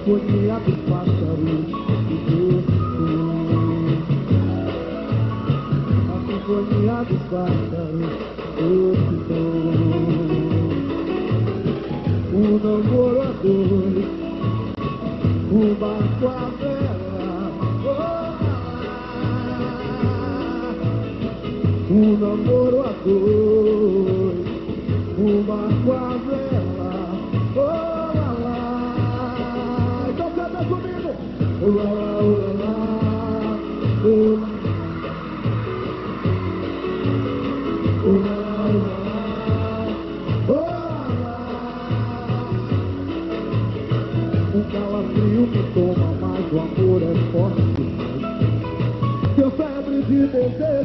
sinfonia dos pássaros que gostou. A sinfonia dos pássaros gostou. O namoro a dois, o barco a vela, o namoro a dois, o barco a vela, oh lá lá. Então canta comigo, oh lá lá, oh lá lá, oh lá lá, oh lá lá. O calafrio que toma, mas o amor é forte demais. Seu febre de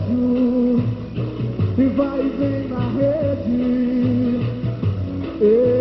desejo e vai e vem na rede.